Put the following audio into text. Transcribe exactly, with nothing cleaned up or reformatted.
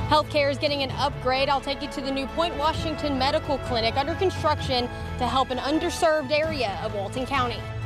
Healthcare is getting an upgrade. I'll take you to the new Point Washington Medical Clinic under construction to help an underserved area of Walton County.